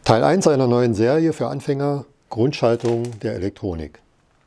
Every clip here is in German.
Teil 1 einer neuen Serie für Anfänger, Grundschaltung der Elektronik.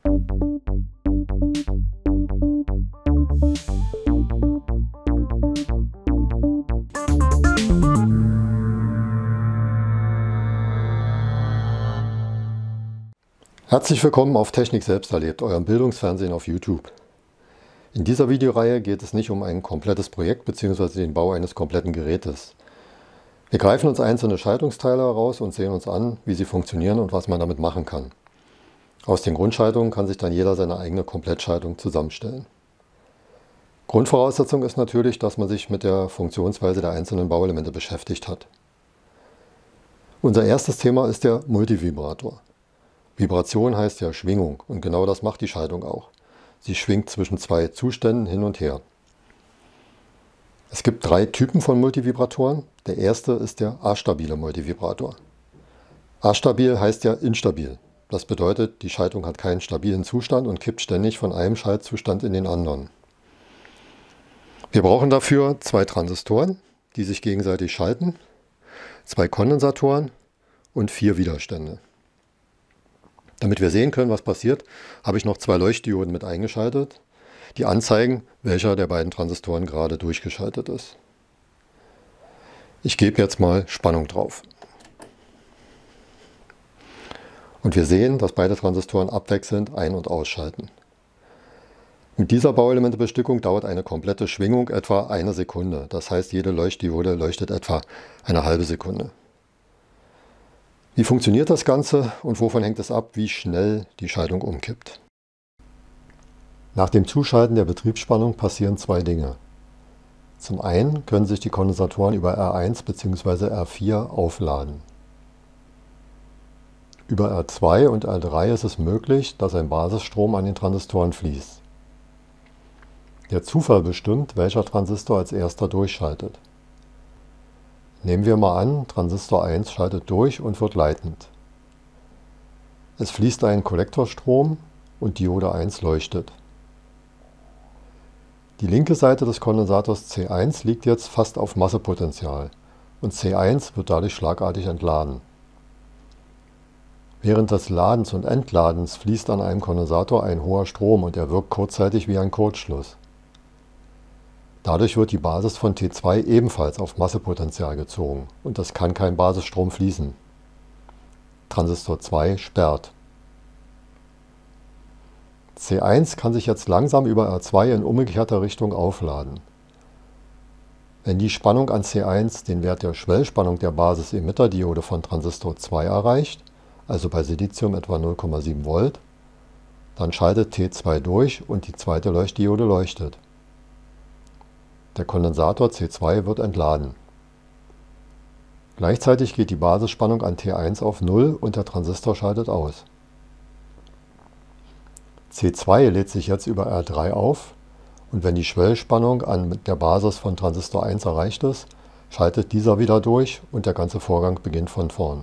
Herzlich willkommen auf Technik selbst erlebt, eurem Bildungsfernsehen auf YouTube. In dieser Videoreihe geht es nicht um ein komplettes Projekt bzw. den Bau eines kompletten Gerätes. Wir greifen uns einzelne Schaltungsteile heraus und sehen uns an, wie sie funktionieren und was man damit machen kann. Aus den Grundschaltungen kann sich dann jeder seine eigene Komplettschaltung zusammenstellen. Grundvoraussetzung ist natürlich, dass man sich mit der Funktionsweise der einzelnen Bauelemente beschäftigt hat. Unser erstes Thema ist der Multivibrator. Vibration heißt ja Schwingung und genau das macht die Schaltung auch. Sie schwingt zwischen zwei Zuständen hin und her. Es gibt drei Typen von Multivibratoren. Der erste ist der astabile Multivibrator. Astabil heißt ja instabil. Das bedeutet, die Schaltung hat keinen stabilen Zustand und kippt ständig von einem Schaltzustand in den anderen. Wir brauchen dafür zwei Transistoren, die sich gegenseitig schalten, zwei Kondensatoren und 4 Widerstände. Damit wir sehen können, was passiert, habe ich noch zwei Leuchtdioden mit eingeschaltet, die anzeigen, welcher der beiden Transistoren gerade durchgeschaltet ist. Ich gebe jetzt mal Spannung drauf. Und wir sehen, dass beide Transistoren abwechselnd ein- und ausschalten. Mit dieser Bauelementebestückung dauert eine komplette Schwingung etwa 1 Sekunde. Das heißt, jede Leuchtdiode leuchtet etwa eine halbe Sekunde. Wie funktioniert das Ganze und wovon hängt es ab, wie schnell die Schaltung umkippt? Nach dem Zuschalten der Betriebsspannung passieren zwei Dinge. Zum einen können sich die Kondensatoren über R1 bzw. R4 aufladen. Über R2 und R3 ist es möglich, dass ein Basisstrom an den Transistoren fließt. Der Zufall bestimmt, welcher Transistor als erster durchschaltet. Nehmen wir mal an, Transistor 1 schaltet durch und wird leitend. Es fließt ein Kollektorstrom und Diode 1 leuchtet. Die linke Seite des Kondensators C1 liegt jetzt fast auf Massepotential und C1 wird dadurch schlagartig entladen. Während des Ladens und Entladens fließt an einem Kondensator ein hoher Strom und er wirkt kurzzeitig wie ein Kurzschluss. Dadurch wird die Basis von T2 ebenfalls auf Massepotential gezogen und es kann kein Basisstrom fließen. Transistor 2 sperrt. C1 kann sich jetzt langsam über R2 in umgekehrter Richtung aufladen. Wenn die Spannung an C1 den Wert der Schwellspannung der Basis-Emitter-Diode von Transistor 2 erreicht, also bei Silizium etwa 0,7 Volt, dann schaltet T2 durch und die zweite Leuchtdiode leuchtet. Der Kondensator C2 wird entladen. Gleichzeitig geht die Basisspannung an T1 auf 0 und der Transistor schaltet aus. C2 lädt sich jetzt über R3 auf und wenn die Schwellspannung an der Basis von Transistor 1 erreicht ist, schaltet dieser wieder durch und der ganze Vorgang beginnt von vorn.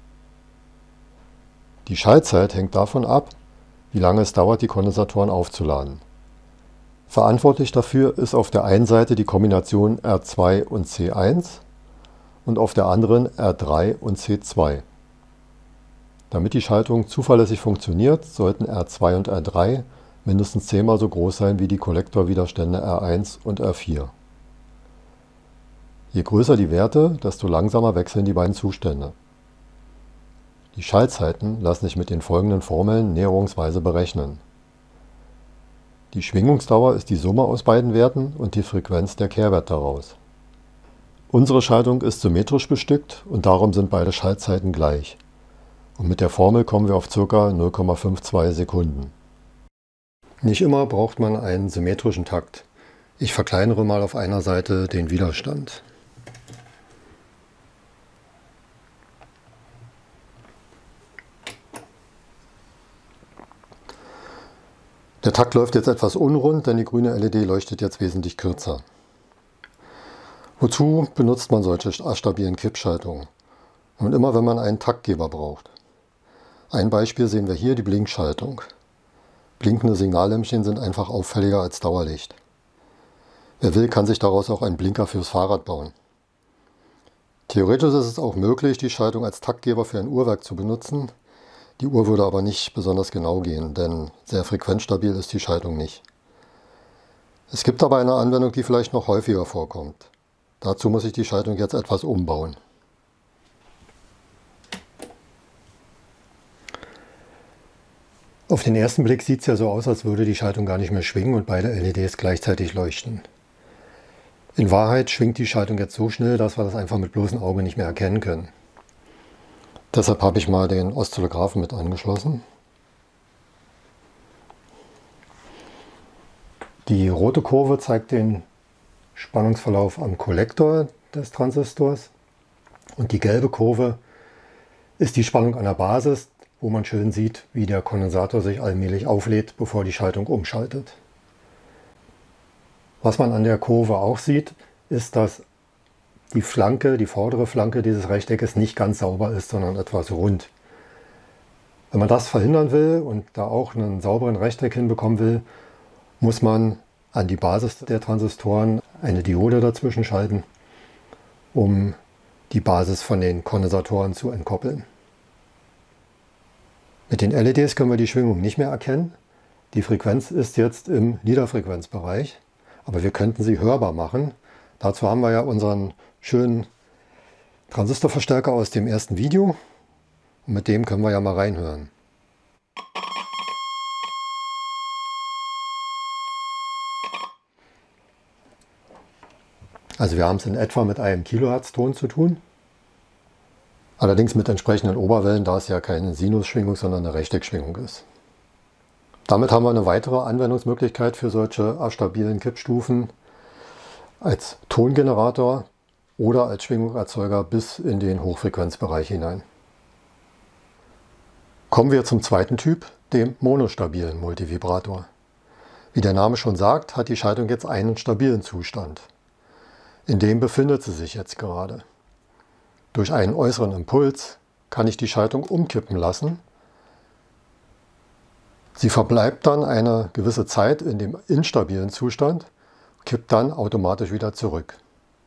Die Schaltzeit hängt davon ab, wie lange es dauert, die Kondensatoren aufzuladen. Verantwortlich dafür ist auf der einen Seite die Kombination R2 und C1 und auf der anderen R3 und C2. Damit die Schaltung zuverlässig funktioniert, sollten R2 und R3 mindestens 10-mal so groß sein wie die Kollektorwiderstände R1 und R4. Je größer die Werte, desto langsamer wechseln die beiden Zustände. Die Schaltzeiten lassen sich mit den folgenden Formeln näherungsweise berechnen. Die Schwingungsdauer ist die Summe aus beiden Werten und die Frequenz der Kehrwert daraus. Unsere Schaltung ist symmetrisch bestückt und darum sind beide Schaltzeiten gleich. Und mit der Formel kommen wir auf ca. 0,52 Sekunden. Nicht immer braucht man einen symmetrischen Takt. Ich verkleinere mal auf einer Seite den Widerstand. Der Takt läuft jetzt etwas unrund, denn die grüne LED leuchtet jetzt wesentlich kürzer. Wozu benutzt man solche astabilen Kippschaltungen? Und immer wenn man einen Taktgeber braucht. Ein Beispiel sehen wir hier, die Blinkschaltung. Blinkende Signallämpchen sind einfach auffälliger als Dauerlicht. Wer will, kann sich daraus auch einen Blinker fürs Fahrrad bauen. Theoretisch ist es auch möglich, die Schaltung als Taktgeber für ein Uhrwerk zu benutzen. Die Uhr würde aber nicht besonders genau gehen, denn sehr frequenzstabil ist die Schaltung nicht. Es gibt aber eine Anwendung, die vielleicht noch häufiger vorkommt. Dazu muss ich die Schaltung jetzt etwas umbauen. Auf den ersten Blick sieht es ja so aus, als würde die Schaltung gar nicht mehr schwingen und beide LEDs gleichzeitig leuchten. In Wahrheit schwingt die Schaltung jetzt so schnell, dass wir das einfach mit bloßem Auge nicht mehr erkennen können. Deshalb habe ich mal den Oszillographen mit angeschlossen. Die rote Kurve zeigt den Spannungsverlauf am Kollektor des Transistors und die gelbe Kurve ist die Spannung an der Basis, wo man schön sieht, wie der Kondensator sich allmählich auflädt, bevor die Schaltung umschaltet. Was man an der Kurve auch sieht, ist, dass die Flanke, die vordere Flanke dieses Rechteckes nicht ganz sauber ist, sondern etwas rund. Wenn man das verhindern will und da auch einen sauberen Rechteck hinbekommen will, muss man an die Basis der Transistoren eine Diode dazwischen schalten, um die Basis von den Kondensatoren zu entkoppeln. Mit den LEDs können wir die Schwingung nicht mehr erkennen. Die Frequenz ist jetzt im Niederfrequenzbereich, aber wir könnten sie hörbar machen. Dazu haben wir ja unseren schönen Transistorverstärker aus dem ersten Video. Und mit dem können wir ja mal reinhören. Also wir haben es in etwa mit einem Kilohertz-Ton zu tun. Allerdings mit entsprechenden Oberwellen, da es ja keine Sinusschwingung, sondern eine Rechteckschwingung ist. Damit haben wir eine weitere Anwendungsmöglichkeit für solche astabilen Kippstufen als Tongenerator oder als Schwingungerzeuger bis in den Hochfrequenzbereich hinein. Kommen wir zum zweiten Typ, dem monostabilen Multivibrator. Wie der Name schon sagt, hat die Schaltung jetzt einen stabilen Zustand. In dem befindet sie sich jetzt gerade. Durch einen äußeren Impuls kann ich die Schaltung umkippen lassen. Sie verbleibt dann eine gewisse Zeit in dem instabilen Zustand, kippt dann automatisch wieder zurück.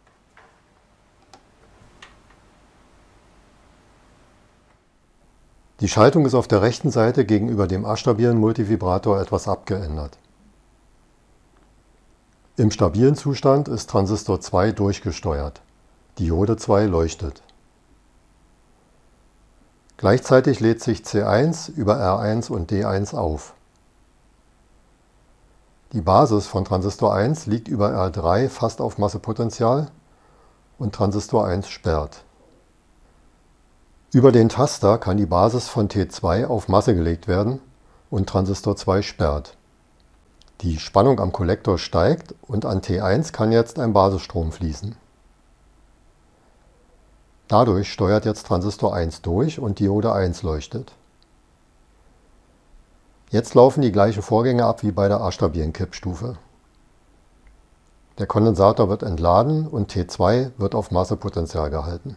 Die Schaltung ist auf der rechten Seite gegenüber dem astabilen Multivibrator etwas abgeändert. Im stabilen Zustand ist Transistor 2 durchgesteuert. Diode 2 leuchtet. Gleichzeitig lädt sich C1 über R1 und D1 auf. Die Basis von Transistor 1 liegt über R3 fast auf Massepotential und Transistor 1 sperrt. Über den Taster kann die Basis von T2 auf Masse gelegt werden und Transistor 2 sperrt. Die Spannung am Kollektor steigt und an T1 kann jetzt ein Basisstrom fließen. Dadurch steuert jetzt Transistor 1 durch und Diode 1 leuchtet. Jetzt laufen die gleichen Vorgänge ab wie bei der astabilen Kippstufe. Der Kondensator wird entladen und T2 wird auf Massepotential gehalten.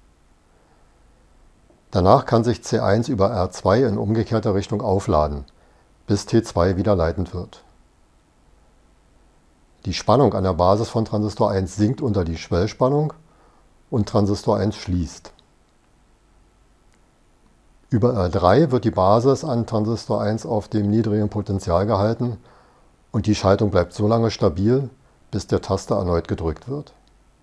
Danach kann sich C1 über R2 in umgekehrter Richtung aufladen, bis T2 wieder leitend wird. Die Spannung an der Basis von Transistor 1 sinkt unter die Schwellspannung und Transistor 1 schließt. Über R3 wird die Basis an Transistor 1 auf dem niedrigen Potential gehalten und die Schaltung bleibt so lange stabil, bis der Taster erneut gedrückt wird.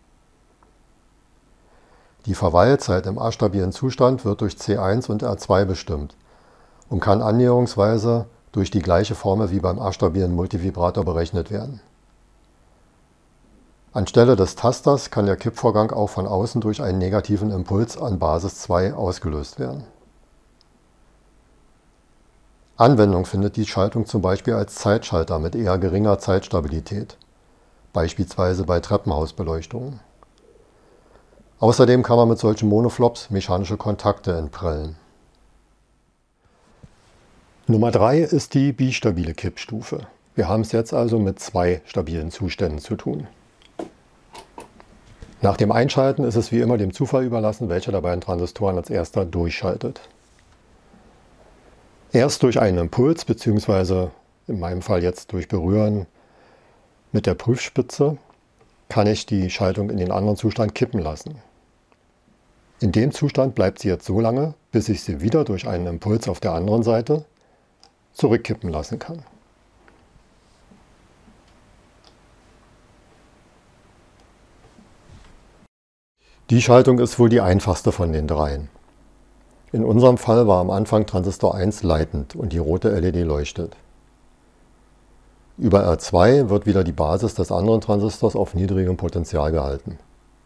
Die Verweilzeit im astabilen Zustand wird durch C1 und R2 bestimmt und kann annäherungsweise durch die gleiche Formel wie beim astabilen Multivibrator berechnet werden. Anstelle des Tasters kann der Kippvorgang auch von außen durch einen negativen Impuls an Basis 2 ausgelöst werden. Anwendung findet die Schaltung zum Beispiel als Zeitschalter mit eher geringer Zeitstabilität, beispielsweise bei Treppenhausbeleuchtungen. Außerdem kann man mit solchen Monoflops mechanische Kontakte entprellen. Nummer 3 ist die bistabile Kippstufe. Wir haben es jetzt also mit zwei stabilen Zuständen zu tun. Nach dem Einschalten ist es wie immer dem Zufall überlassen, welcher der beiden Transistoren als erster durchschaltet. Erst durch einen Impuls bzw. in meinem Fall jetzt durch Berühren mit der Prüfspitze kann ich die Schaltung in den anderen Zustand kippen lassen. In dem Zustand bleibt sie jetzt so lange, bis ich sie wieder durch einen Impuls auf der anderen Seite zurückkippen lassen kann. Die Schaltung ist wohl die einfachste von den dreien. In unserem Fall war am Anfang Transistor 1 leitend und die rote LED leuchtet. Über R2 wird wieder die Basis des anderen Transistors auf niedrigem Potential gehalten.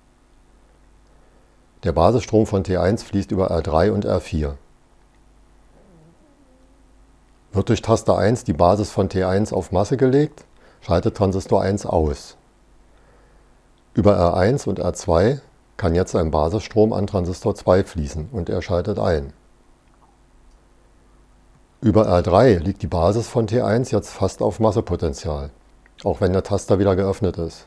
Der Basisstrom von T1 fließt über R3 und R4. Wird durch Taster 1 die Basis von T1 auf Masse gelegt, schaltet Transistor 1 aus. Über R1 und R2 kann jetzt ein Basisstrom an Transistor 2 fließen und er schaltet ein. Über R3 liegt die Basis von T1 jetzt fast auf Massepotential, auch wenn der Taster wieder geöffnet ist.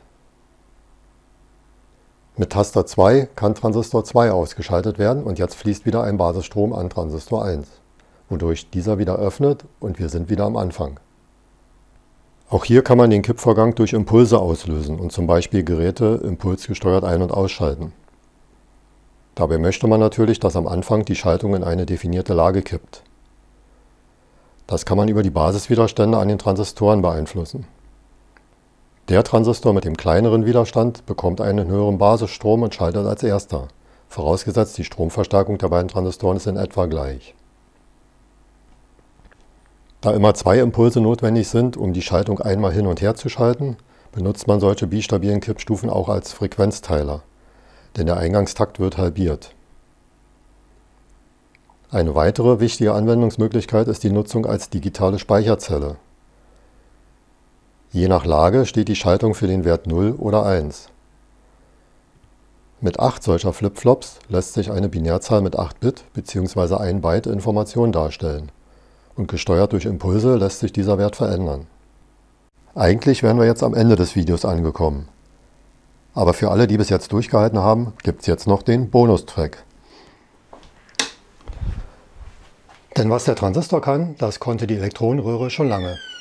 Mit Taster 2 kann Transistor 2 ausgeschaltet werden und jetzt fließt wieder ein Basisstrom an Transistor 1, wodurch dieser wieder öffnet und wir sind wieder am Anfang. Auch hier kann man den Kippvorgang durch Impulse auslösen und zum Beispiel Geräte impulsgesteuert ein- und ausschalten. Dabei möchte man natürlich, dass am Anfang die Schaltung in eine definierte Lage kippt. Das kann man über die Basiswiderstände an den Transistoren beeinflussen. Der Transistor mit dem kleineren Widerstand bekommt einen höheren Basisstrom und schaltet als erster, vorausgesetzt die Stromverstärkung der beiden Transistoren ist in etwa gleich. Da immer 2 Impulse notwendig sind, um die Schaltung einmal hin und her zu schalten, benutzt man solche bistabilen Kippstufen auch als Frequenzteiler, denn der Eingangstakt wird halbiert. Eine weitere wichtige Anwendungsmöglichkeit ist die Nutzung als digitale Speicherzelle. Je nach Lage steht die Schaltung für den Wert 0 oder 1. Mit 8 solcher Flipflops lässt sich eine Binärzahl mit 8 Bit bzw. 1 Byte Information darstellen und gesteuert durch Impulse lässt sich dieser Wert verändern. Eigentlich wären wir jetzt am Ende des Videos angekommen. Aber für alle, die bis jetzt durchgehalten haben, gibt es jetzt noch den Bonustrack. Denn was der Transistor kann, das konnte die Elektronenröhre schon lange.